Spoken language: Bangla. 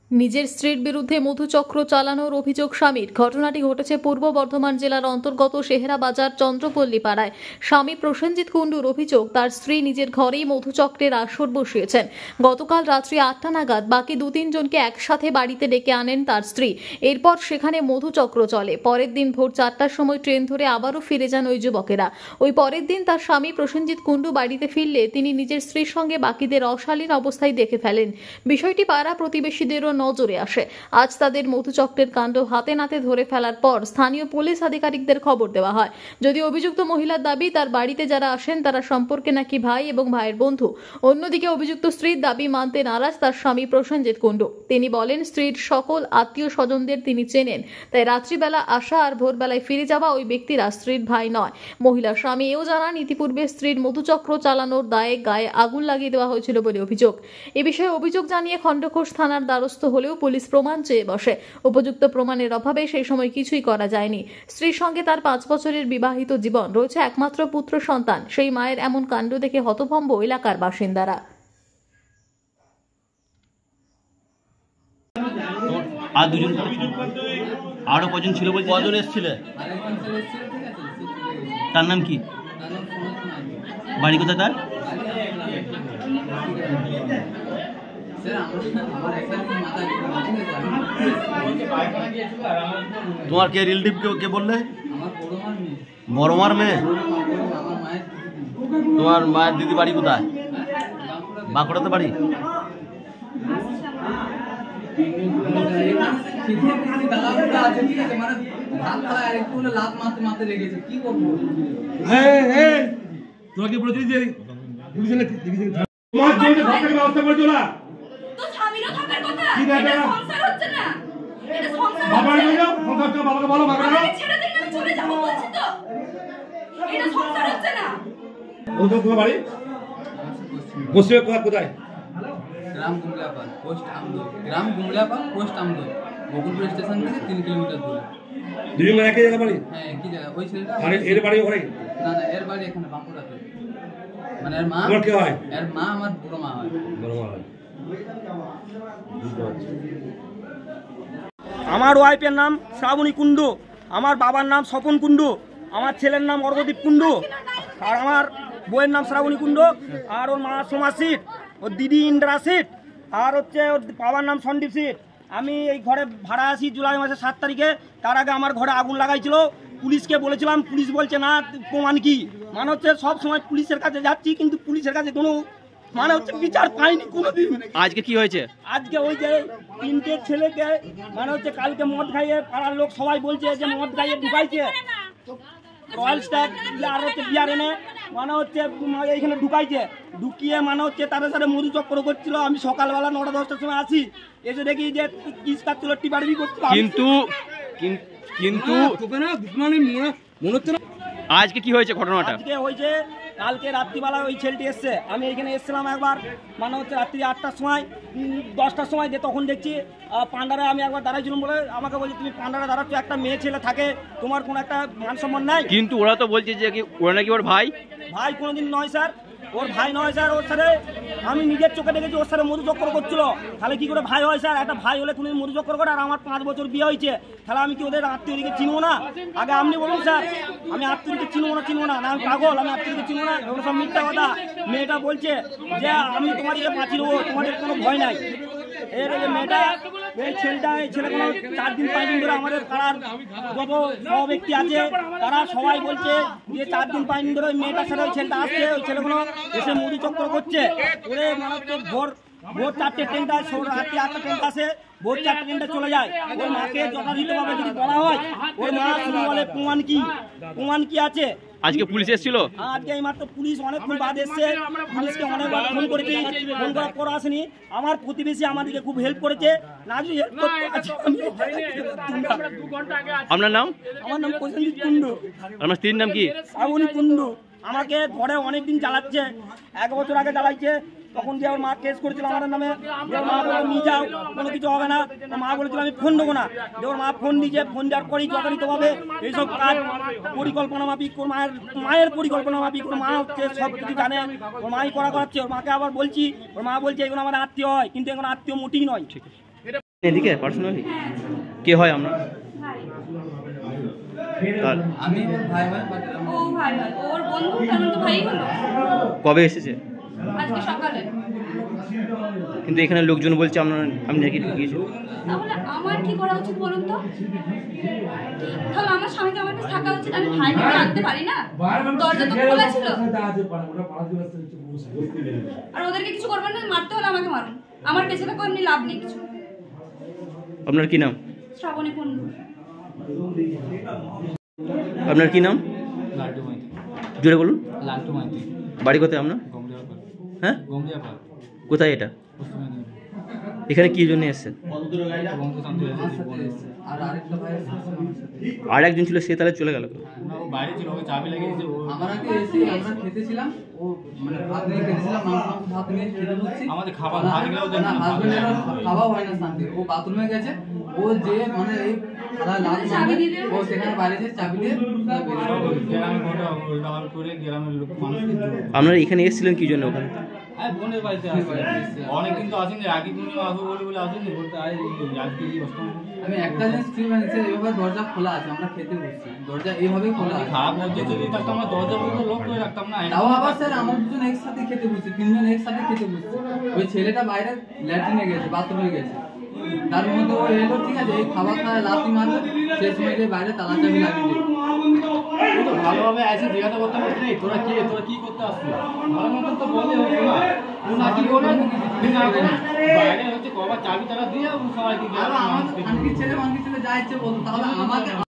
নিজের স্ত্রীর বিরুদ্ধে মধুচক্র চালানোর অভিযোগ স্বামীর। ঘটনাটি ঘটেছে পূর্ব বর্ধমান জেলার অন্তর্গত শেহরা বাজার চন্দ্রপল্লী পাড়ায়। স্বামী প্রসেনজিৎ কুণ্ডুর অভিযোগ, তার স্ত্রী নিজের ঘরেই মধুচক্রের আসর বসিয়েছেন। গতকাল রাত্রি 8টা নাগাদ বাকি 2-3 জনকে একসাথে বাড়িতে ডেকে আনেন তার স্ত্রী। এরপর সেখানে মধুচক্র চলে। পরের দিন ভোর 4টার সময় ট্রেন ধরে আবারও ফিরে যান ওই যুবকেরা। ওই পরের দিন তার স্বামী প্রসেনজিৎ কুণ্ডু বাড়িতে ফিরলে তিনি নিজের স্ত্রীর সঙ্গে বাকিদের অশালীন অবস্থায় দেখে ফেলেন। বিষয়টি পাড়া প্রতিবেশীদেরও নজরে আসে। আজ তাদের মধুচক্রের কাণ্ড হাতে নাতে ধরে ফেলার পর স্থানীয় পুলিশ আধিকারিকদের খবর দেওয়া হয়। যদিও অভিযুক্ত মহিলার দাবি, তার বাড়িতে যারা আসেন তারা সম্পর্কে নাকি ভাই এবং ভাইয়ের বন্ধু। অন্যদিকে অভিযুক্ত স্ত্রীর দাবি মানতে নারাজ তার স্বামী প্রসেনজিৎ কুণ্ডু। তিনি বলেন, স্ত্রীর সকল আত্মীয় স্বজনদের তিনি চেনেন, তাই রাত্রিবেলা আসা আর ভোরবেলায় ফিরে যাওয়া ওই ব্যক্তিরা স্ত্রীর ভাই নয়। মহিলার স্বামী এও জানান, ইতিপূর্বে স্ত্রীর মধুচক্র চালানোর দায়ে গায়ে আগুন লাগিয়ে দেওয়া হয়েছিল বলে অভিযোগ। এ বিষয়ে অভিযোগ জানিয়ে খণ্ডঘোষ থানার দ্বারস্থ হলেও পুলিশ প্রমাণ চেয়ে বসে। উপযুক্ত প্রমাণের অভাবে সেই সময় কিছুই করা যায়নি। স্ত্রীর সঙ্গে তার 5 বছরের বিবাহিত জীবন, রয়েছে একমাত্র পুত্র সন্তান। সেই মায়ের এমন কাণ্ড দেখে হতভম্ব এলাকার বাসিন্দারা। আর দুজন আরো কজন ছিল বলতে? কজন এসেছিল? তার নাম কি? বাড়ি কোথায় তার? তোমার কে রিলেটিভ কে বললে? বড় মার মেয়ে। তোমার মায়ের দিদি বাড়ি কোথায়? বাঁকুড়াতে বাড়ি। তোমাকে বলেছি যে তোমার জন্য থাকার ব্যবস্থা করে দিও না। তো স্বামীরও থাকার কথা। এটা সংসার হচ্ছে না। এটা সংসার। বাবা বলো, সংসার তো বাবাকে বলো, বাবা না। ছেড়ে দিন, আমি চলে যাব বলছি তো। এটা সংসার হচ্ছে না। তোমার বাড়ি পশ্চিমে কোথায়? গ্রাম গুমলাপাল, পোস্ট আমদো। গ্রাম গুমলাপাল, পোস্ট আমদো। বকুলপুর স্টেশন থেকে 3 কিলোমিটার দূরে। দুজন একই জায়গা বাড়ি? হ্যাঁ, একই জায়গা। ওই ছেলেটা আর এর বাড়ি ওখানে? না না, এর বাড়ি এখানে বাঁকুড়াতে। মানে এর মা। তোমার কে হয়? এর মা আমার বড় মা হয়। বড় মা হয়। আমার ওয়াইফের নাম শ্রাবণী কুণ্ডু, আমার বাবার নাম স্বপন কুণ্ডু, আমার ছেলের নাম অর্ঘদীপ কুণ্ডু, আর আমার বউয়ের নাম শ্রাবণী কুণ্ডু, আর ওর মা সোমা সিট, ওর দিদি ইন্দ্রা সিট, আর হচ্ছে ওর বাবার নাম সন্দীপ সিট। আমি এই ঘরে ভাড়া আসি জুলাই মাসের 7 তারিখে। তার আগে আমার ঘরে আগুন লাগাইছিল। পুলিশকে বলেছিলাম, পুলিশ বলছে না, প্রমাণ কি? মানে হচ্ছে সব সময় পুলিশের কাছে যাচ্ছি, কিন্তু পুলিশের কাছে কোনো মানে হচ্ছে বিচার পাইনি কোনোদিন। আজকে কি হয়েছে? আজকে ওই যে 3টে ছেলেকে মানে হচ্ছে কালকে মদ খাইয়ে পাড়ার লোক সবাই বলছে যে মদ খাইয়ে ঢুকাইছে, রয়্যাল স্ট্যাগ আর হচ্ছে বিয়ার এনে মানে হচ্ছে এইখানে ঢুকাইছে। ঢুকিয়ে মানে হচ্ছে তাদের সাথে মধুচক্র করছিল। আমি সকালবেলা 9টা-10টার সময় আসি, এসে দেখি যে কিস কাটছিল, টিপাড়ি করছিল। কিন্তু আজকে কি হয়েছে ঘটনাটা? আজকে হয়েছে কালকে রাত্রিবেলা ওই ছেলেটি এসছে। আমি এখানে এসেছিলাম একবার, মানে হচ্ছে রাত্রি 8টার সময় 10টার সময়, তখন দেখছি পান্ডারে আমি একবার দাঁড়াইছিলাম বলে আমাকে বলছে, তুমি পান্ডারে দাঁড়াচ্ছ, একটা মেয়ে ছেলে থাকে, তোমার কোনো একটা মান সম্মান নাই? কিন্তু ওরা তো বলছে যে ওরা নাকি ওর ভাই। ভাই কোনোদিন নয় স্যার, ওর ভাই নয় স্যার। ওর সাথে আমি নিজের চোখে দেখেছি ওর সাথে মধুচক্র করছিল। তাহলে কি করে ভাই হয় স্যার? একটা ভাই হলে তুমি মধুচক্র করে। আর আমার 5 বছর বিয়ে হয়েছে, তাহলে আমি কি ওদের আত্মীয়দিকে চিনবো না? আগে আপনি বলুন স্যার, আমি আত্মীয়দিকে চিনবো না? না আমি পাগল, আমি আত্মীয়দিকে চিনবো না? এগুলো সব মিথ্যা কথা। মেয়েটা বলছে যে আমি তোমাদেরকে বাঁচিয়ে দেবো, তোমাদের কোনো ভয় নাই। এর মেয়েটা, এই ছেলেগুলো 4 দিন 5 দিন ধরে আমাদের পাড়ার যত সব ব্যক্তি আছে তারা সবাই বলছে যে 4 দিন 5 দিন ধরে ওই মেয়েটার সাথে ওই ছেলেটা আসছে, ওই ছেলেগুলো এসে মধুচক্র করছে। ওরে মানে হচ্ছে ভোর 4টে ট্রেনটা আসে, রাত্রি 8টা ট্রেনটা আসে, ভোর 4টে ট্রেনটা চলে যায়। ওর মাকে যথাযথভাবে যদি বলা হয়, ওর মা শুধু বলে প্রমাণ কি আছে? আজকে পুলিশ এসেছিল? আজকে এই মাত্র পুলিশ অনেকক্ষণ বাদ এসছে। পুলিশকে অনেকবার ফোন করেছি, ফোন করার পর আসেনি। আমার প্রতিবেশী আমাদেরকে খুব হেল্প করেছে। না যদি হেল্প করতে আপনার নাম? আমার নাম প্রসেনজিৎ কুণ্ডু। আপনার স্ত্রীর নাম কি? শ্রাবণী কুণ্ডু। আমাকে ঘরে অনেকদিন জ্বালাচ্ছে, 1 বছর আগে জ্বালাইছে। তখন যে ওর মা কেস করেছিল আমার নামে, যে ওর মা বলে নিয়ে যাও, কোনো কিছু হবে না। মা বলেছিল আমি ফোন দেবো না। যে ওর মা ফোন দিয়েছে, ফোন দেওয়ার পরেই যথাযথভাবে এইসব কাজ পরিকল্পনা মাফিক, ওর মায়ের পরিকল্পনা মাফিক, ওর মা হচ্ছে সব কিছু জানে, ওর মাই করাচ্ছে। ওর মাকে আবার বলছি, ওর মা বলছে এগুলো আমার আত্মীয় হয়, কিন্তু এগুলো আত্মীয় মোটেই নয়। এদিকে পার্সোনালি কে হয় আমরা ভাই তার আমি ওর ভাই ভাই বাট ও ভাই হয় ওর বন্ধু তেমন তো ভাই হলো কবে এসেছে? আজকে সকালে। কিন্তু এখানে লোকজন বলছে আমরা আমি নাকি ঢুকিয়েছি। তাহলে আমার কি করা উচিত বলুন তো? তাহলে আমার স্বামীকে আমার কাছে থাকা উচিত, আমি ভাইকে কি আনতে পারি না? দরজা তো খোলা ছিল। আর ওদেরকে কিছু করবেন না, মারতে হলে আমাকে মারুন, আমার বেঁচে থাকো এমনি লাভ নেই কিছু। আপনার কি নাম? শ্রাবণী কুণ্ডু। আপনার কি নাম? লাল্টু মাইতি। জোরে বলুন। লাল্টু মাইতি। বাড়ি কোথায় আপনার? গমলিয়াপাল। হ্যাঁ, গমলিয়াপাল কোথায় এটা? পশ্চিম মেদিনীপুর। এখানে কি জন্য এসেছেন? বন্ধু শান্তি আছে। আর আরেকটা ভাই আছে আমার সাথে। আর একজন ছিল, সে তাহলে চলে গেল। না, ও বাইরে ছিল, ওকে চাবি লেগেছে। আমরা কি এসে আমরা খেতেছিলাম, ও মানে ভাত নিয়ে খেতেছিলাম, ভাত নিয়ে খেতে বসছি। আমাদের খাবার ভাত গেলেও দেন না, হাজবেন্ডের খাওয়া হয় না শান্তি। ও বাথরুমে গেছে, ও যে মানে এই সারা লাল চাবি দিয়ে ও সেখানে বাইরে যে চাবি দিয়ে গ্রামে গোটা উল্টা করে গ্রামের লোক মানুষকে আপনারা এখানে এসেছিলেন কি জন্য? ওখানে বোনের বাড়িতে অনেকদিন তো আসেনি, আগে তুমি আসবো বলে আসেনি, বলতে আজকে কি বস্তু। আমি একটা জিনিস ঠিক মানছি, এইভাবে দরজা খোলা আছে, আমরা খেতে বসছি, দরজা এইভাবেই খোলা আছে। খারাপ মধ্যে যদি থাকতো আমরা দরজা বন্ধ লক করে রাখতাম না। তাও আবার স্যার আমরা দুজন একসাথে খেতে বসছি, তিনজন একসাথে খেতে বসছি। ওই ছেলেটা বাইরে ল্যাট্রিনে গেছে, বাথরুমে গেছে, তার মধ্যে ও এলো, ঠিক আছে, এই খাবার খায় লাথি মারবে, সেই সময় বাইরে তালা চাবি লাগিয়ে তো ভালোভাবে এসে জিজ্ঞাসা করতে পারছি না, তোরা কি করতে আসছিস? ভালো মতন তো বলে হতো না, ও নাকি ওরা বাইরে হচ্ছে কবার চাবি তালা দিয়ে সবাইকে ছেলে যা ইচ্ছে বলতো, তাহলে আমাকে